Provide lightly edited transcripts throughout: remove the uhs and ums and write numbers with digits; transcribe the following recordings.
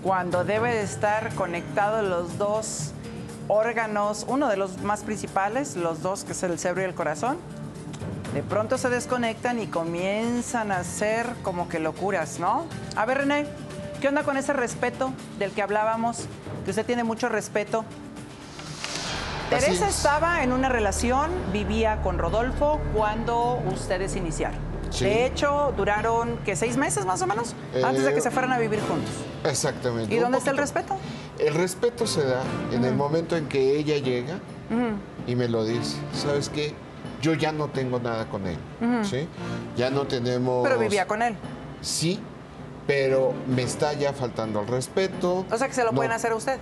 cuando debe de estar conectados los dos órganos, uno de los más principales, los dos, que es el cerebro y el corazón, de pronto se desconectan y comienzan a hacer como que locuras, ¿no? A ver, René, ¿qué onda con ese respeto del que hablábamos? Que usted tiene mucho respeto. Teresa estaba en una relación, vivía con Rodolfo cuando ustedes iniciaron. Sí. De hecho, duraron, ¿qué? 6 meses más o menos, antes de que se fueran a vivir juntos. Exactamente. ¿Y dónde está el respeto? El respeto se da en el momento en que ella llega y me lo dice. ¿Sabes qué? Yo ya no tengo nada con él, ¿sí? Ya no tenemos... Pero vivía con él. Sí, pero me está ya faltando el respeto. O sea, que se lo pueden hacer a usted.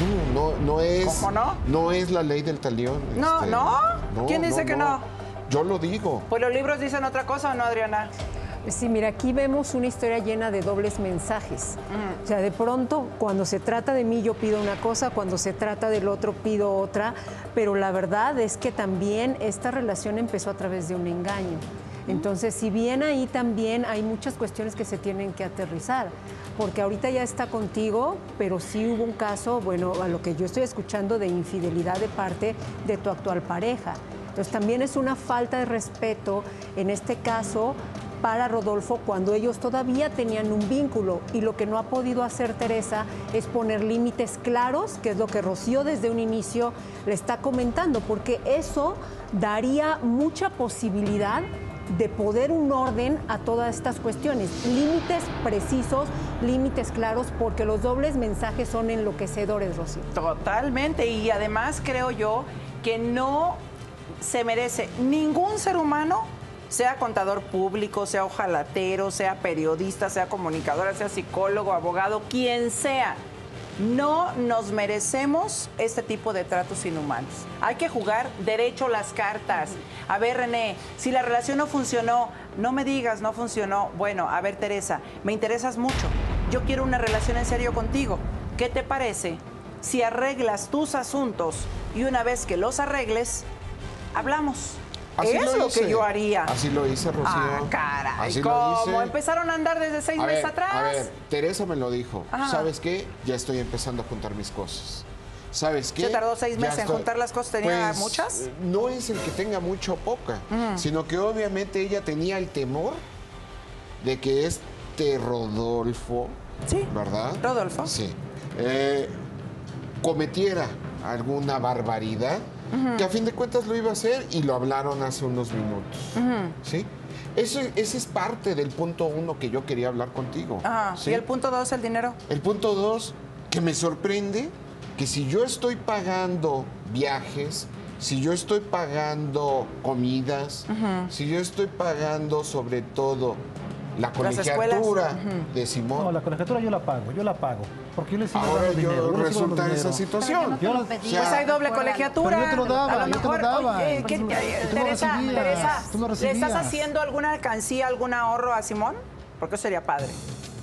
No es... ¿Cómo no? No es la ley del talión. No, ¿no? ¿Quién dice que no? Yo lo digo. Pues los libros dicen otra cosa, ¿o no, Adriana? Sí, mira, aquí vemos una historia llena de dobles mensajes. O sea, de pronto, cuando se trata de mí, yo pido una cosa, cuando se trata del otro, pido otra, pero la verdad es que también esta relación empezó a través de un engaño. Entonces, si bien ahí también hay muchas cuestiones que se tienen que aterrizar, porque ahorita ya está contigo, pero sí hubo un caso, bueno, a lo que yo estoy escuchando, de infidelidad de parte de tu actual pareja. Entonces, también es una falta de respeto, en este caso, para Rodolfo, cuando ellos todavía tenían un vínculo. Y lo que no ha podido hacer Teresa es poner límites claros, que es lo que Rocío desde un inicio le está comentando, porque eso daría mucha posibilidad de poner un orden a todas estas cuestiones. Límites precisos, límites claros, porque los dobles mensajes son enloquecedores, Rocío. Totalmente, y además creo yo que no se merece ningún ser humano, sea contador público, sea ojalatero, sea periodista, sea comunicadora, sea psicólogo, abogado, quien sea. No nos merecemos este tipo de tratos inhumanos. Hay que jugar derecho las cartas. A ver, René, si la relación no funcionó, no me digas, no funcionó. Bueno, a ver, Teresa, me interesas mucho. Yo quiero una relación en serio contigo. ¿Qué te parece si arreglas tus asuntos y una vez que los arregles, hablamos? Así es lo que yo haría. Así lo hice, Rocío. Ah, caray, Así ¿cómo? lo hice. Empezaron a andar desde 6 meses atrás. A ver, Teresa me lo dijo. Ajá. ¿Sabes qué? Ya estoy empezando a juntar mis cosas. ¿Sabes qué? ¿Se tardó 6 meses en juntar las cosas? ¿Tenía Pues, muchas? No es el que tenga mucho o poca, sino que obviamente ella tenía el temor de que este Rodolfo, Sí. ¿verdad? Rodolfo. Sí. Cometiera alguna barbaridad, que a fin de cuentas lo iba a hacer y lo hablaron hace unos minutos. ¿Sí? Ese es parte del punto 1 que yo quería hablar contigo. Ajá. ¿Sí? ¿Y el punto 2, el dinero? El punto 2, que me sorprende que si yo estoy pagando viajes, si yo estoy pagando comidas, si yo estoy pagando sobre todo la colegiatura de Simón. No, la colegiatura yo la pago, porque yo le sigo Ahora dando dinero. yo le sigo resulta dando esa dinero. situación. Yo no- Pues hay doble colegiatura. Pero yo te lo daba, A lo yo te lo mejor, daba. oye, Tú no Teresa, recibías, tú no ¿le estás recibías. haciendo alguna alcancía, algún ahorro a Simón? Porque eso sería padre.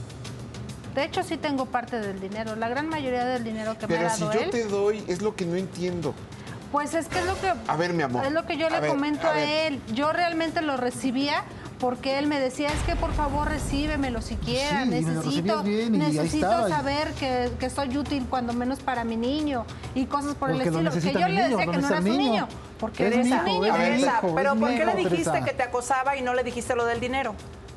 De hecho, sí tengo parte del dinero. La gran mayoría del dinero que me Pero ha si dado yo él, te doy, es lo que no entiendo. pues es que es lo que... A ver, mi amor. Es lo que yo A le ver, comento a a ver. él. Yo realmente lo recibía porque él me decía, es que por favor recíbemelo siquiera. Sí, y me lo necesito recibías bien y ahí necesito estaba. saber que soy útil cuando menos para mi niño y cosas por Porque el lo estilo. Que necesita yo mi le niño, decía lo que no necesita eras el un niño. niño. Porque Es eres mi un hijo, niño. es mi Teresa, hijo, pero es ¿por mi qué le hijo, dijiste Teresa. que te acosaba y no le dijiste lo del dinero?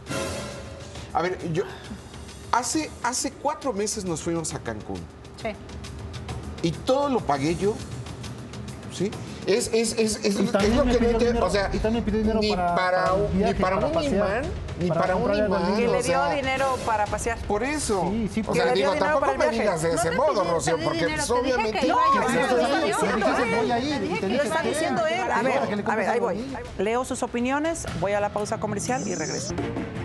A ver, yo... Hace 4 meses nos fuimos a Cancún. Sí. Y todo lo pagué yo. ¿Sí? Es también lo me que no pidió entiendo. dinero, O sea, y también pidió dinero ni para para el viaje, ni para para un pasear, imán, ni para para un comprar algo al imán. Que niño. le o dio sea, dinero para pasear. por eso. Sí, sí, o porque sea, le dio digo, dinero para tampoco el me viaje. digas de No ese te modo, pedí- Rocío, pedí porque dinero, pues, te dije obviamente... que iba No, a eso ir. lo está diciendo él. Voy a ir, y te Lo dije está que diciendo él. A Ahora que le ver, ahí compres voy. algo al niño. Leo sus opiniones, voy a la pausa comercial y regreso.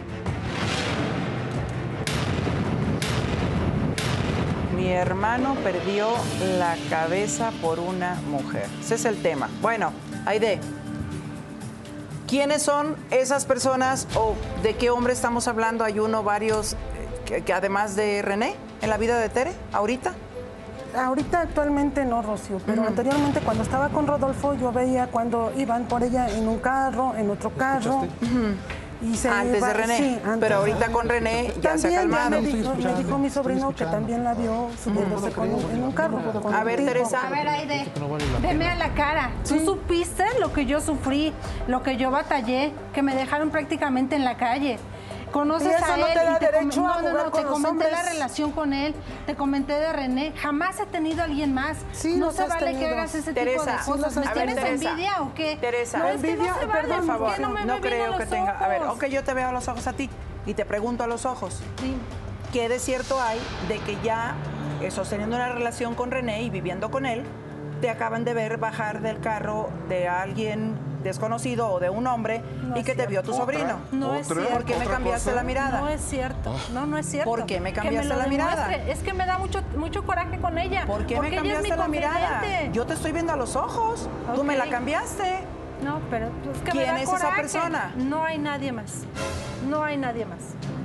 Mi hermano perdió la cabeza por una mujer. Ese es el tema. Bueno, Aide, ¿quiénes son esas personas o de qué hombre estamos hablando? ¿Hay uno, varios, que además de René, en la vida de Tere, ahorita? Ahorita actualmente no, Rocío, pero anteriormente cuando estaba con Rodolfo yo veía cuando iban por ella en un carro, en otro carro. Antes de René, sí, antes. pero ahorita con René ya se ha También calmado. me dijo mi sobrino que también la vio subiéndose en un carro. con A un ver, tipo. Teresa. A ver, Aide, veme a la cara. ¿Tú supiste lo que yo sufrí, lo que yo batallé, que me dejaron prácticamente en la calle? Conoces Y eso a él no te da y derecho a jugar te con los comenté la hombres. relación con él, te comenté de René. Jamás he tenido a alguien más. Sí, no los se has vale que tenido. hagas ese Teresa, tipo de cosas. sí, ¿Me a ver, tienes Teresa. envidia o qué? Teresa. No, es que Envidia, no se vale. perdón, ¿Por favor, qué no me no ve bien creo a que los tenga. A ver, ojos? ok, yo te veo a los ojos a ti y te pregunto a los ojos. Sí. ¿Qué de cierto hay de que ya sosteniendo una relación con René y viviendo con él, te acaban de ver bajar del carro de alguien desconocido o de un hombre y que te vio tu sobrino? No es cierto. ¿Por qué me cambiaste la mirada? No es cierto. No es cierto. ¿Por qué me Que cambiaste lo la mirada? demuestre. Es que me da mucho coraje con ella. ¿Por qué me porque ella es mi cambiaste la mirada? confidente. Yo te estoy viendo a los ojos. Tú me la Ok. cambiaste. No, pero es que ¿Quién me da es esa coraje. persona? No hay nadie más. No hay nadie más.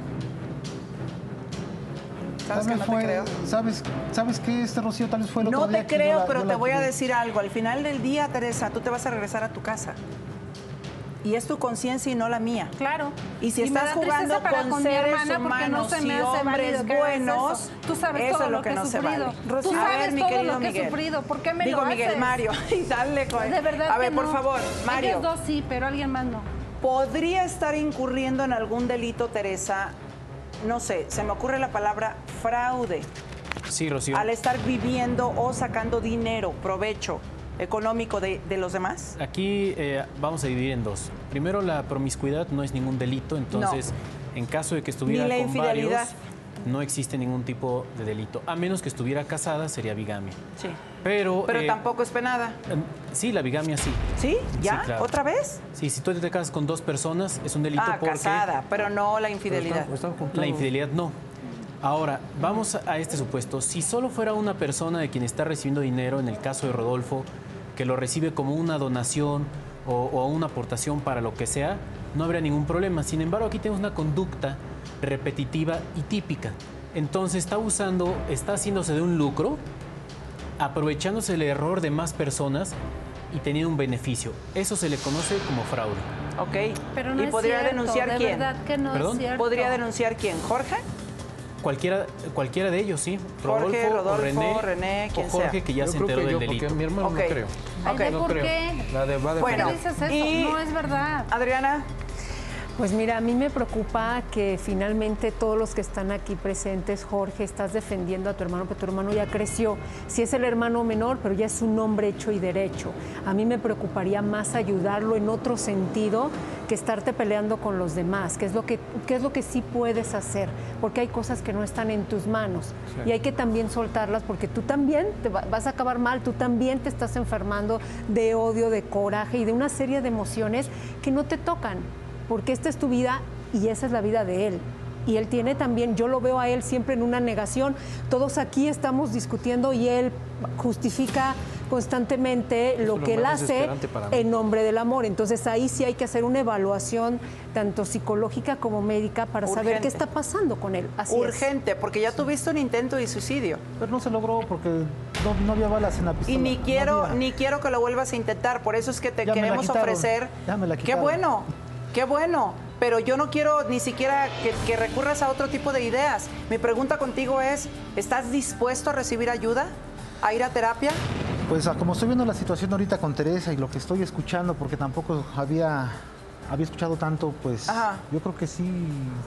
¿Sabes que no te creo? ¿Sabes qué, Rocío? Tal vez fue el otro No día te que yo creo, la- pero yo te la voy a tuve. decir algo. Al final del día, Teresa, tú te vas a regresar a tu casa. Y es tu conciencia y no la mía. Claro. Y si me estás da tristeza jugando para con mi seres hermana porque no humanos se me y hace hombres válido que hagas buenos, eso. Tú sabes eso todo es lo que he no se sufrido. vale. Tú A sabes ver, mi todo querido lo que he Miguel. sufrido. ¿Por qué me Digo, lo Miguel, haces? Mario, y dale, De verdad a ver, que por no. favor, Mario. Ellos dos sí, pero alguien más no. ¿Podría estar incurriendo en algún delito, Teresa? No sé, se me ocurre la palabra fraude. Sí, Rocío. Al estar viviendo o sacando dinero, provecho económico de los demás. Aquí vamos a dividir en dos. Primero, la promiscuidad no es ningún delito, entonces, en caso de que estuviera Ni la con infidelidad. varios, no existe ningún tipo de delito. A menos que estuviera casada, sería bigamia. Sí. Pero Tampoco es penada. sí, la bigamia sí. ¿Sí? ¿Ya? Sí, claro. ¿Otra vez? Sí, si tú te casas con dos personas, es un delito porque Casada, pero no la infidelidad. la infidelidad no. Ahora, vamos a este supuesto. Si solo fuera una persona de quien está recibiendo dinero, en el caso de Rodolfo, que lo recibe como una donación o una aportación para lo que sea, no habría ningún problema. Sin embargo, aquí tenemos una conducta repetitiva y típica. Entonces está haciéndose de un lucro, aprovechándose el error de más personas y teniendo un beneficio. Eso se le conoce como fraude. Ok. Pero no ¿Y es podría cierto, denunciar de quién? verdad que no ¿Perdón? es cierto. ¿Podría denunciar quién? ¿Jorge? Cualquiera de ellos, sí. Jorge, o Rodolfo, René, quien o Jorge, sea. que ya se Yo creo enteró que del yo, delito. porque mi hermano Ok. no creo. Ay, ¿de No por creo. qué? Va de ¿Por Bueno, qué dices eso? y- No es verdad. Adriana, Pues mira, a mí me preocupa que finalmente todos los que están aquí presentes, Jorge, estás defendiendo a tu hermano, pero tu hermano ya creció. Sí es el hermano menor, pero ya es un hombre hecho y derecho. A mí me preocuparía más ayudarlo en otro sentido que estarte peleando con los demás, qué es lo que sí puedes hacer, porque hay cosas que no están en tus manos y hay que también soltarlas porque tú también vas a acabar mal, tú también te estás enfermando de odio, de coraje y de una serie de emociones que no te tocan. Porque esta es tu vida y esa es la vida de él. Y él tiene también, yo lo veo a él siempre en una negación. Todos aquí estamos discutiendo y él justifica constantemente lo lo que él más hace desesperante para mí. en nombre del amor. Entonces ahí sí hay que hacer una evaluación tanto psicológica como médica para saber Urgente. qué está pasando con él. Así es. urgente, porque ya tuviste un intento de suicidio. Pero no se logró porque no había balas en la pistola. Y ni No había. quiero que lo vuelvas a intentar. Por eso es que te Ya me la queremos quitaron. ofrecer. Ya me la Qué quitaron. bueno, qué bueno. Pero yo no quiero ni siquiera que recurras a otro tipo de ideas. Mi pregunta contigo es, ¿estás dispuesto a recibir ayuda? ¿A ir a terapia? Pues como estoy viendo la situación ahorita con Teresa y lo que estoy escuchando, porque tampoco había escuchado tanto, pues Ajá. yo creo que sí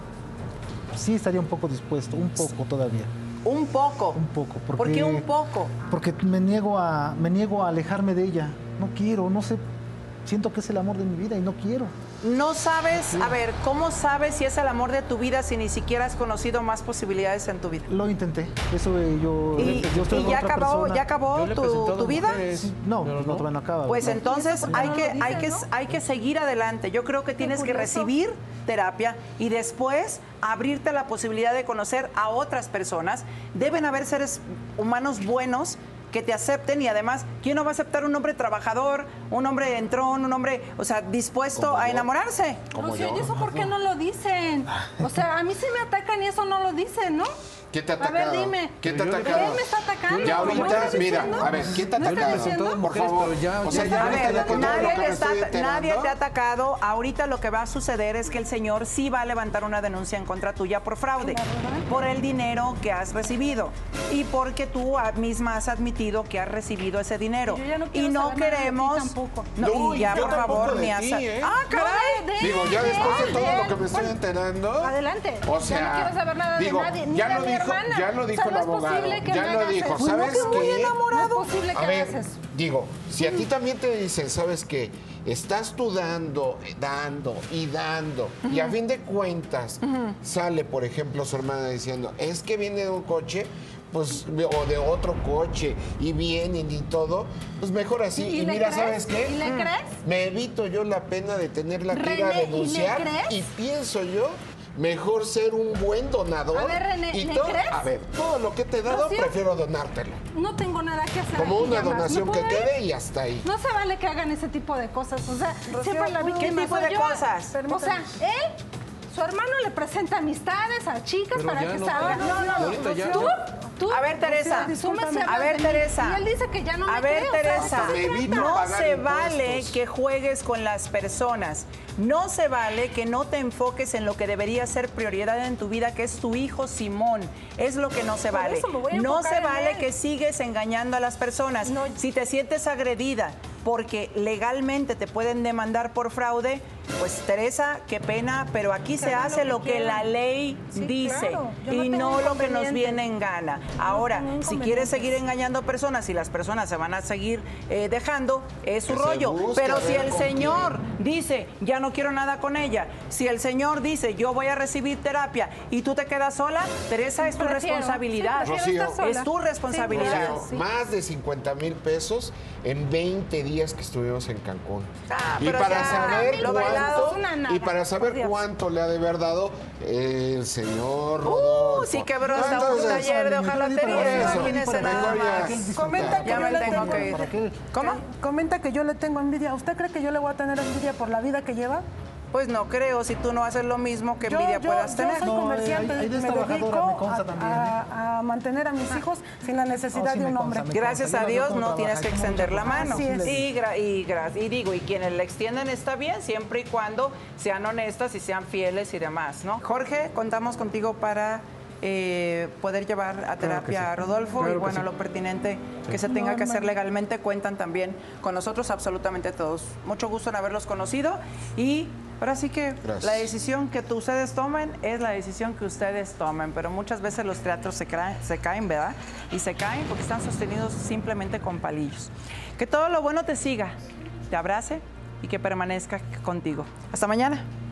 estaría un poco dispuesto, un poco todavía. Un poco. Un poco. ¿Por qué un poco? Porque me niego a alejarme de ella. No quiero, no sé, siento que es el amor de mi vida y no quiero. No sabes, a ver, ¿cómo sabes si es el amor de tu vida si ni siquiera has conocido más posibilidades en tu vida? Lo intenté, eso yo estoy ¿Y con ya otra acabó, persona. ya acabó Yo le he presentado tu vida? mujeres, Sí, no, pero pues no, todavía no acaba. Pues No. entonces ¿por qué hay no que, lo hay, que, dicen, no? hay que seguir adelante. Yo creo que tienes que curioso. recibir terapia y después abrirte la posibilidad de conocer a otras personas. Deben haber seres humanos buenos que te acepten y además, ¿quién no va a aceptar un hombre trabajador, un hombre entrón, un hombre, o sea, dispuesto a enamorarse? Lucio, ¿y eso por qué no lo dicen? O sea, a mí sí me atacan y eso no lo dicen, ¿no? ¿Qué te ha A ver, atacado? dime. ¿Quién te ha ¿Quién atacado? me está atacando? Ya ¿No ahorita, estás mira, diciendo? a ver, ¿quién te ha ¿No estás atacado? diciendo? Por favor. O sea, A ahorita ver, ya con todo lo que me estoy nadie enterando. te ha atacado. Ahorita lo que va a suceder es que el señor sí va a levantar una denuncia en contra tuya por fraude, por el dinero que has recibido y porque tú misma has admitido que has recibido ese dinero. Yo ya no quiero Y no saber nada de ti queremos... tampoco. No, y ya, yo por tampoco favor, de ni a... ti, ¿eh? ¡Ah, caray! Digo, ya después de todo lo que me estoy Bueno, enterando. Adelante. O sea, ya no quiero saber nada digo, de nadie, ni ya de lo mi dijo, hermana. ya lo dijo O sea, el no es abogado. posible que Ya me lo hagas dijo. eso. ¿Sabes No, que muy qué? enamorado. No es posible que A ver, hagas eso. digo, si a ti también te dicen, ¿sabes qué? Estás tú dando y a fin de cuentas sale, por ejemplo, su hermana diciendo, es que viene de un coche, pues, o de otro coche y vienen y todo, pues mejor así. ¿Y Y le mira, crees? ¿sabes qué? ¿Y le crees? Me evito yo la pena de tenerla que ir a René, ¿y le denunciar crees? y pienso yo mejor ser un buen donador. A ver, René, y ¿le todo, crees? a ver, todo lo que te he dado ¿Rocío? prefiero donártelo. No tengo nada que hacer. Como aquí, una ya más. donación ¿Me que puedo ir? quede y hasta ahí. No se vale que hagan ese tipo de cosas. O sea, siempre la ¿qué víctima tipo soy de yo. cosas? O sea, él, su hermano le presenta amistades a chicas Pero para ya que no, se hagan. ya, ahorita ya- Tú. A ver, Teresa. Tú me A hablas ver, de mí. Teresa. Y él dice que ya no me A ver, cree, o sea, Teresa. hasta me evito No pagar se impuestos. vale que juegues con las personas. No se vale que no te enfoques en lo que debería ser prioridad en tu vida, que es tu hijo Simón. Es lo que no se Por vale. eso me voy a No enfocar se en vale él. que sigues engañando a las personas. No. Si te sientes agredida porque legalmente te pueden demandar por fraude, pues Teresa, qué pena, pero aquí se hace lo que la ley Sí, dice claro. Yo no y tengo no lo que nos inconveniente. viene en gana. Ahora, tengo si quieres inconvenientes. seguir engañando personas y las personas se van a seguir dejando, es su Que se rollo. busque, Pero a si ver el con señor dice, ya no quiero nada con ella, si el señor dice, yo voy a recibir terapia y tú te quedas sola, Teresa, es tu Prefiero. responsabilidad. Sí, prefiero estar sola. Es tu responsabilidad. Rocío, Sí. más de 50,000 pesos en 20 días que estuvimos en Cancún. Ah, y pero para ya, saber lo bailado cuánto, es una nada, y para por saber Dios. cuánto le ha de haber dado el señor Rodolfo. Sí quebró No, hasta un entonces, taller de por hojalatería, eso, imagínese nada mejor ya. más. Comenta que Ya yo me le tengo tengo que ir. ¿Para qué? ¿Cómo? Comenta que yo le tengo envidia. ¿Usted cree que yo le voy a tener envidia por la vida que lleva? Pues no creo, si tú no haces lo mismo, que envidia puedas yo tener. soy No, comerciante hay de y me trabajadora, dedico me consta también, a mantener a mis hijos sin la necesidad sí de me un consta, hombre. me Gracias consta. a Yo Dios no sé no cómo tienes que trabaja, extender la mucha mano. Así es. Y digo, y quienes le extienden está bien, siempre y cuando sean honestas y sean fieles y demás, ¿no? Jorge, contamos contigo para poder llevar a terapia a Rodolfo Claro y que bueno, sí. lo pertinente que se tenga que hacer legalmente, cuentan también con nosotros absolutamente todos. Mucho gusto en haberlos conocido y ahora sí que Gracias. la decisión que ustedes tomen es la decisión que ustedes tomen, pero muchas veces los teatros se caen, ¿verdad? Y se caen porque están sostenidos simplemente con palillos. Que todo lo bueno te siga, te abrace y que permanezca contigo. Hasta mañana.